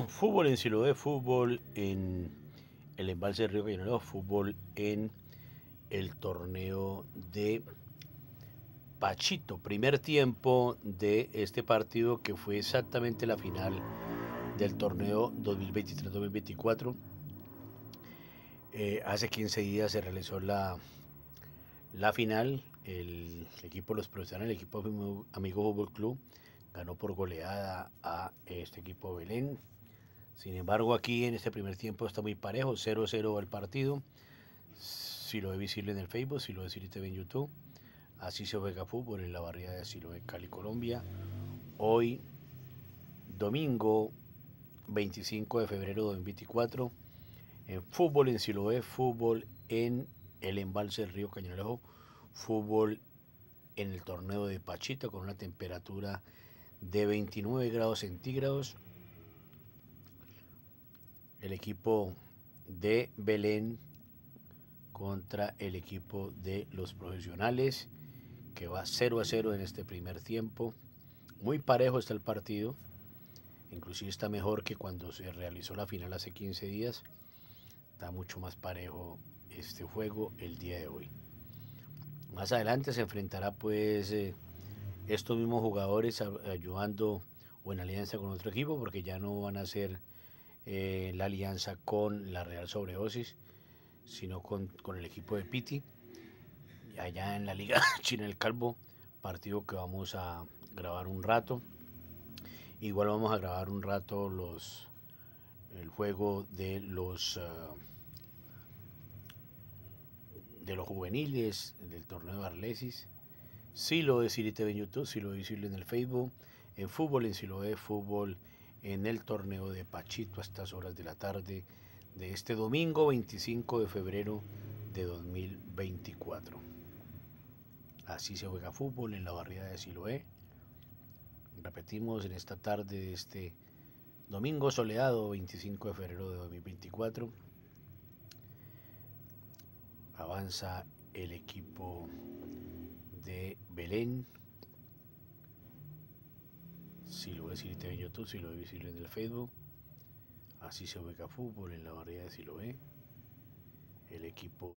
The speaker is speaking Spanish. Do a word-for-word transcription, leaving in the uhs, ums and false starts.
fútbol en Siloé, fútbol en el Embalse del Río Cañonero, fútbol en el torneo de Pachito. Primer tiempo de este partido que fue exactamente la final del torneo dos mil veintitrés dos mil veinticuatro. Eh, hace quince días se realizó la, la final. El equipo de los profesionales, el equipo Amigo Fútbol Club, ganó por goleada a este equipo Belén. Sin embargo, aquí en este primer tiempo está muy parejo, cero cero el partido. Si lo ve visible en el Facebook, si lo ve visible T V en YouTube. Así se juega fútbol en la barriada de Siloé, Cali, Colombia. Hoy, domingo veinticinco de febrero de dos mil veinticuatro, en fútbol en Siloé, fútbol en el embalse del río Cañonero, fútbol en el torneo de Pachito con una temperatura de veintinueve grados centígrados. El equipo de Belén contra el equipo de los profesionales, que va cero a cero en este primer tiempo. Muy parejo está el partido, inclusive está mejor que cuando se realizó la final hace quince días. Está mucho más parejo este juego el día de hoy. Más adelante se enfrentará pues eh, estos mismos jugadores ayudando o en alianza con otro equipo, porque ya no van a ser eh, la alianza con la Real Sobredosis, sino con, con el equipo de Piti, allá en la Liga China del Calvo, partido que vamos a grabar un rato. Igual vamos a grabar un rato los el juego de los uh, de los juveniles del torneo de Arlesis. Si lo de Siri T V en YouTube, si lo de visible en el Facebook, en fútbol en Siloé, fútbol en el torneo de Pachito a estas horas de la tarde de este domingo veinticinco de febrero de dos mil veinticuatro. Así se juega fútbol en la barriada de Siloé. Repetimos, en esta tarde de este domingo soleado veinticinco de febrero de dos mil veinticuatro. Avanza el equipo de Belén. Si lo ves en YouTube, si lo ves visible en el Facebook. Así se juega fútbol en la barriada de Siloé. El equipo